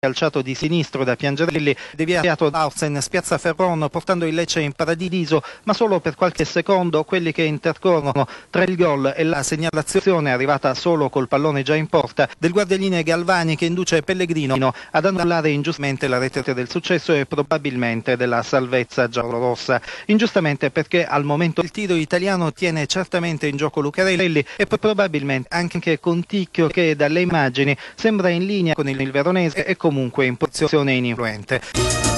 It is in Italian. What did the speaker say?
calciato di sinistro da Piangerelli, deviato da Hausen, spiazza Ferron portando il Lecce in paradiso, ma solo per qualche secondo quelli che intercorrono tra il gol e la segnalazione arrivata solo col pallone già in porta del guardialinee Galvani, che induce Pellegrino ad annullare ingiustamente la rete del successo e probabilmente della salvezza giallorossa. Ingiustamente perché al momento il tiro italiano tiene certamente in gioco Lucarelli e probabilmente anche Conticchio, che dalle immagini sembra in linea con il veronese e comunque in posizione ininfluente.